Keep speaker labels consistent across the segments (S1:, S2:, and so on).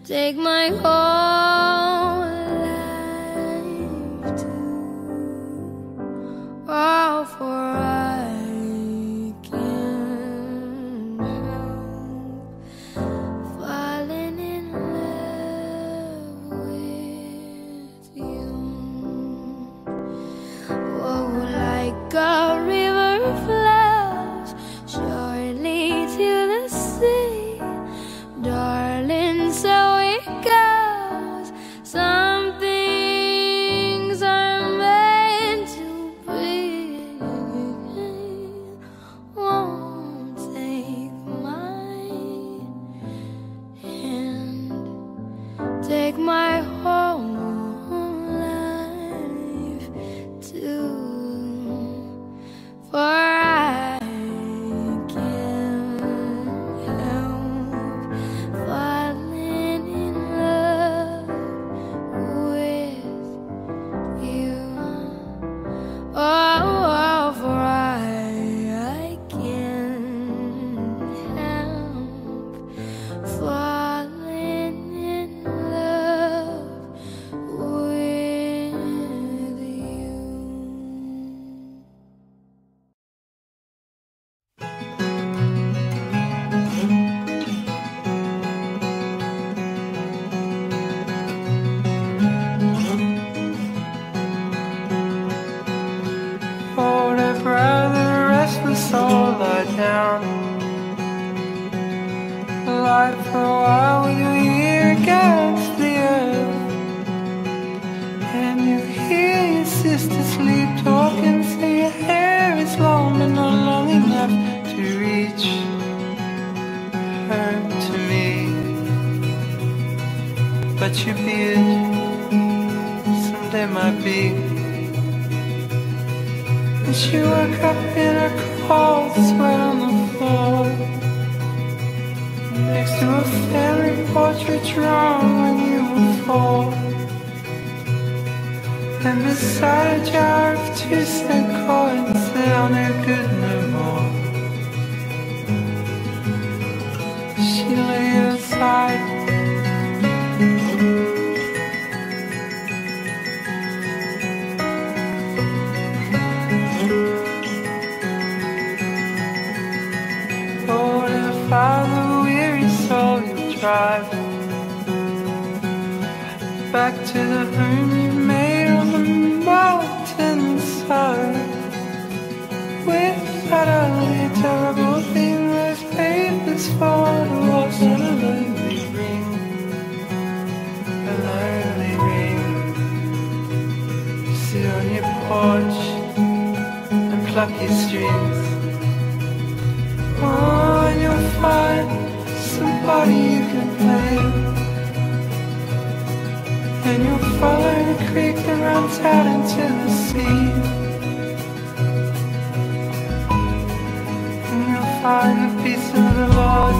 S1: take my whole life too. Oh, for I can't help falling in love with you. Oh, like a river flows surely to the sea, darling, so it goes. Some things are meant to be. Won't take my hand, take my whole life too. For I can't help falling in love with you. Oh, for I can't help falling in love with you.
S2: Hold a brother, restless soul lie down. Lie for a while with your ear against the earth, and you hear your sister sleep talking. Say your hair is long but not long enough to reach her to me, but your beard someday might be. And she woke up in a cold sweat on the floor, next to a family portrait drawn when you were 4, and beside a jar of 2-cent coins that are no good no more. She lay aside, Father, weary soul, you drive back to the home you made on the mountainside. Without only a terrible thing, those papers for the walls on a lonely ring, a lonely ring. Sit on your porch and pluck your strings. Oh, and you'll find somebody you can play with, and you'll follow the creek that runs out into the sea, and you'll find the peace of the Lord.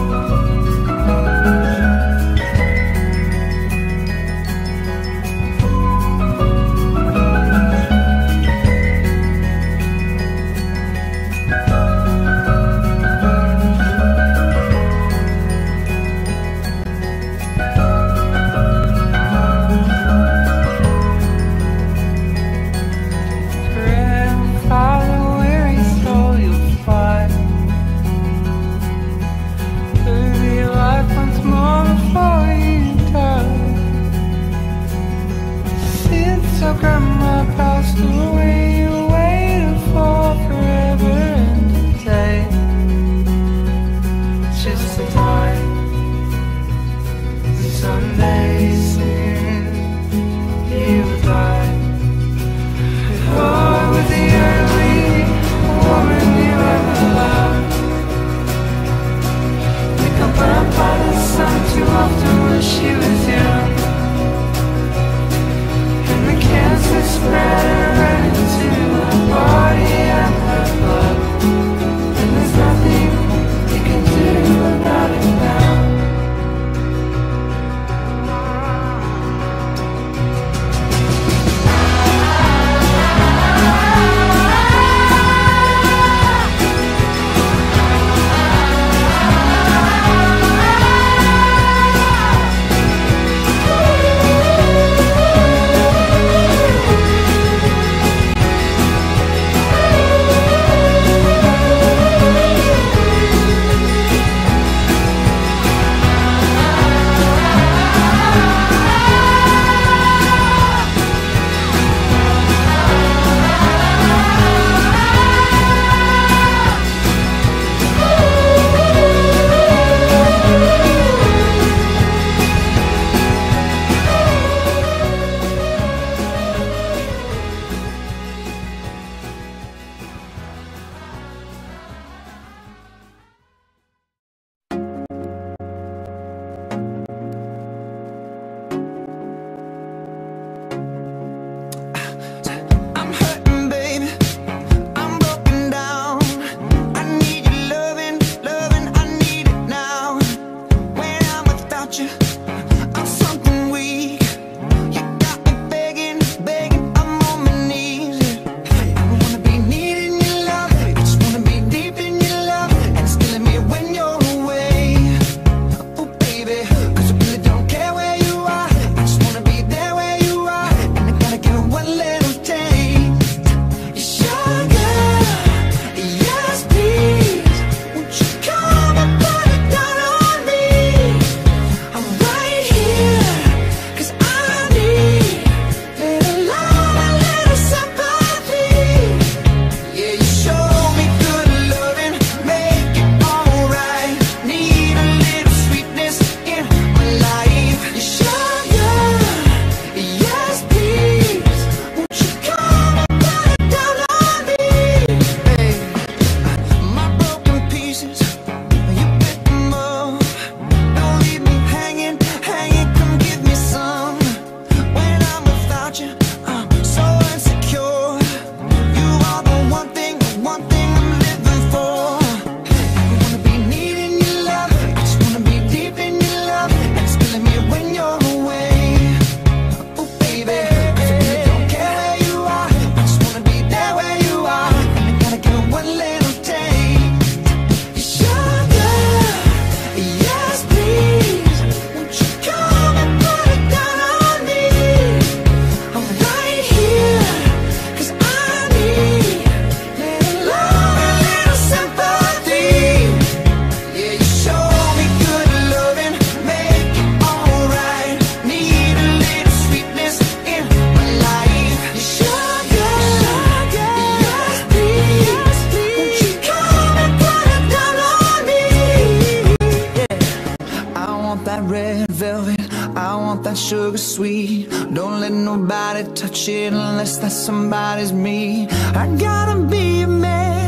S3: velvet, I want that sugar sweet. Don't let nobody touch it unless that somebody's me. I gotta be a man,